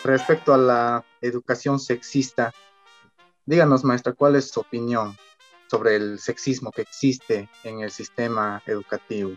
Respecto a la educación sexista, díganos, maestra, ¿cuál es su opinión sobre el sexismo que existe en el sistema educativo?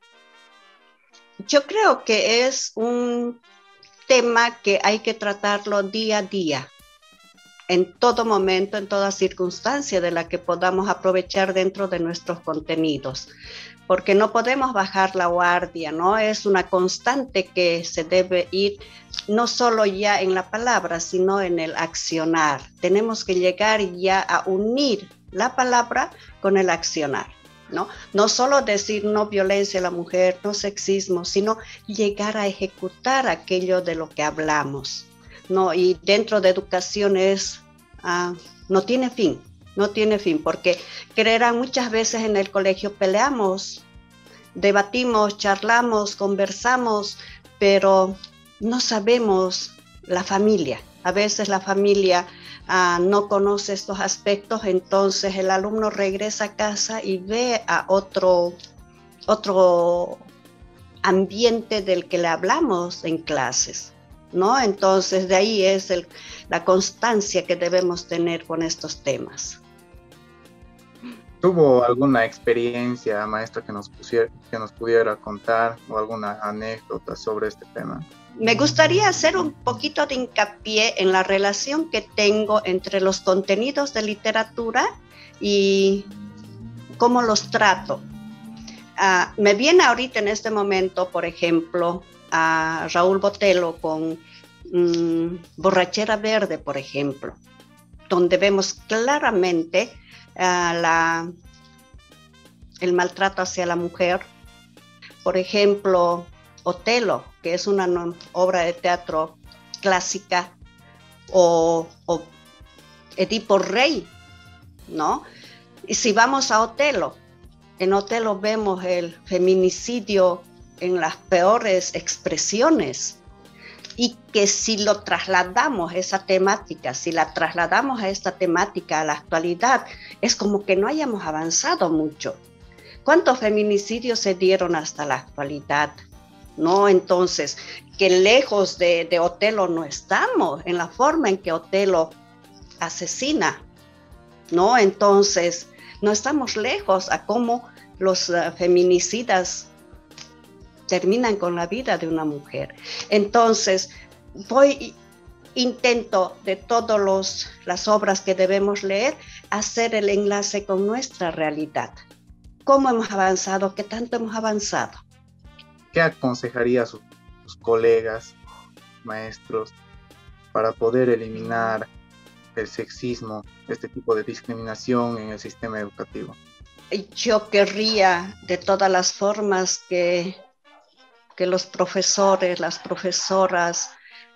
Yo creo que es un tema que hay que tratarlo día a día, en todo momento, en toda circunstancia de la que podamos aprovechar dentro de nuestros contenidos, porque no podemos bajar la guardia, ¿no? Es una constante que se debe ir no solo ya en la palabra, sino en el accionar. Tenemos que llegar ya a unir la palabra con el accionar, ¿no? No solo decir no violencia a la mujer, no sexismo, sino llegar a ejecutar aquello de lo que hablamos, ¿no? Y dentro de educación no tiene fin. No tiene fin, porque creerán muchas veces en el colegio peleamos, debatimos, charlamos, conversamos, pero no sabemos la familia. A veces la familia no conoce estos aspectos, entonces el alumno regresa a casa y ve a otro ambiente del que le hablamos en clases, ¿no? Entonces de ahí es la constancia que debemos tener con estos temas. ¿Tuvo alguna experiencia, maestra, que nos pudiera contar o alguna anécdota sobre este tema? Me gustaría hacer un poquito de hincapié en la relación que tengo entre los contenidos de literatura y cómo los trato. Me viene ahorita en este momento, por ejemplo, a Raúl Botelho con Borrachera Verde, por ejemplo, donde vemos claramente el maltrato hacia la mujer. Por ejemplo, Otelo, que es una obra de teatro clásica, o Edipo Rey, ¿no? Y si vamos a Otelo, en Otelo vemos el feminicidio en las peores expresiones, y que si lo trasladamos esa temática, si la trasladamos a esta temática a la actualidad, es como que no hayamos avanzado mucho. ¿Cuántos feminicidios se dieron hasta la actualidad? ¿No? Entonces, que lejos de Otelo no estamos, en la forma en que Otelo asesina, ¿no? Entonces, no estamos lejos a cómo los feminicidas terminan con la vida de una mujer. Entonces, intento de todas las obras que debemos leer, hacer el enlace con nuestra realidad. ¿Cómo hemos avanzado? ¿Qué tanto hemos avanzado? ¿Qué aconsejaría a sus colegas, maestros, para poder eliminar el sexismo, este tipo de discriminación en el sistema educativo? Yo querría de todas las formas que los profesores, las profesoras,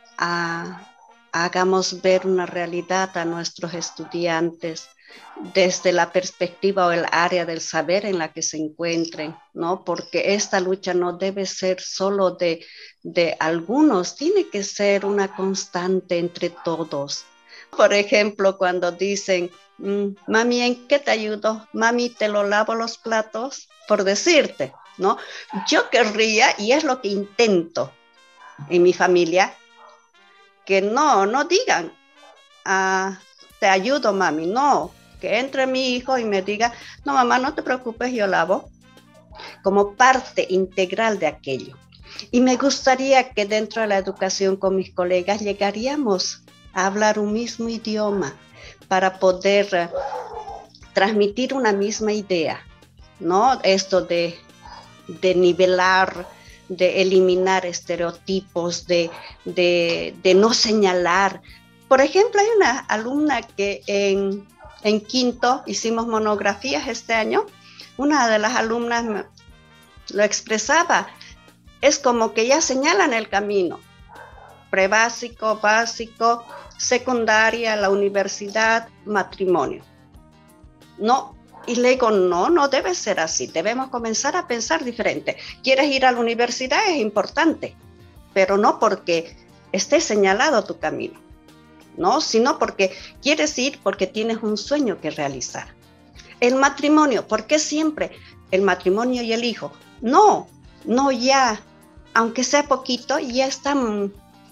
hagamos ver una realidad a nuestros estudiantes desde la perspectiva o el área del saber en la que se encuentren, ¿no? Porque esta lucha no debe ser solo de algunos, tiene que ser una constante entre todos. Por ejemplo, cuando dicen, mami, ¿en qué te ayudo? Mami, ¿te lo lavo los platos? Por decirte, ¿no? Yo querría, y es lo que intento en mi familia, que no digan, te ayudo, mami, no, que entre mi hijo y me diga, no, mamá, no te preocupes, yo lavo, como parte integral de aquello. Y me gustaría que dentro de la educación con mis colegas llegaríamos a hablar un mismo idioma para poder transmitir una misma idea, ¿no? Esto de nivelar, de eliminar estereotipos, de no señalar. Por ejemplo, hay una alumna que en quinto hicimos monografías este año. Una de las alumnas lo expresaba. Es como que ya señalan el camino. Prebásico, básico, secundaria, la universidad, matrimonio. No. Y le digo, no debe ser así, debemos comenzar a pensar diferente. ¿Quieres ir a la universidad? Es importante, pero no porque esté señalado tu camino, ¿no? Sino porque quieres ir porque tienes un sueño que realizar. El matrimonio, ¿por qué siempre el matrimonio y el hijo? No ya, aunque sea poquito, ya están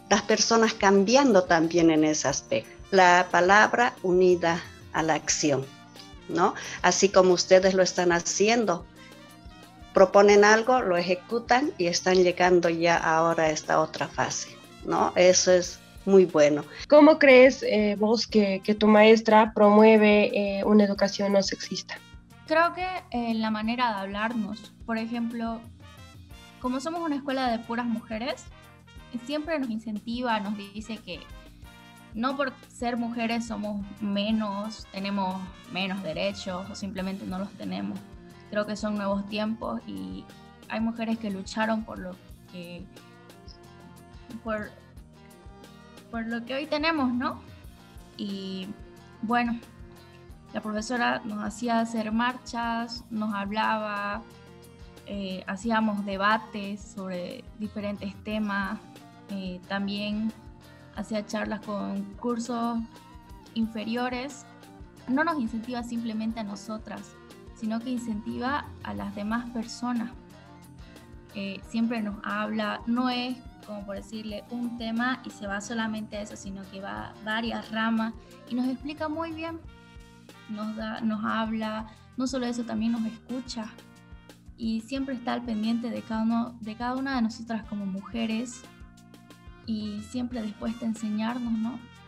las personas cambiando también en ese aspecto. La palabra unida a la acción, ¿no? Así como ustedes lo están haciendo, proponen algo, lo ejecutan y están llegando ya ahora a esta otra fase, ¿no? Eso es muy bueno. ¿Cómo crees vos que tu maestra promueve una educación no sexista? Creo que la manera de hablarnos, por ejemplo, como somos una escuela de puras mujeres, siempre nos incentiva, nos dice que no por ser mujeres somos menos, tenemos menos derechos o simplemente no los tenemos. Creo que son nuevos tiempos y hay mujeres que lucharon por lo que hoy tenemos, ¿no? Y bueno, la profesora nos hacía hacer marchas, nos hablaba, hacíamos debates sobre diferentes temas, también hacía charlas con cursos inferiores. No nos incentiva simplemente a nosotras, sino que incentiva a las demás personas. Siempre nos habla, no es como por decirle un tema y se va solamente a eso, sino que va a varias ramas y nos explica muy bien, nos habla, no solo eso, también nos escucha y siempre está al pendiente de cada una de nosotras como mujeres y siempre dispuesta a enseñarnos, ¿no?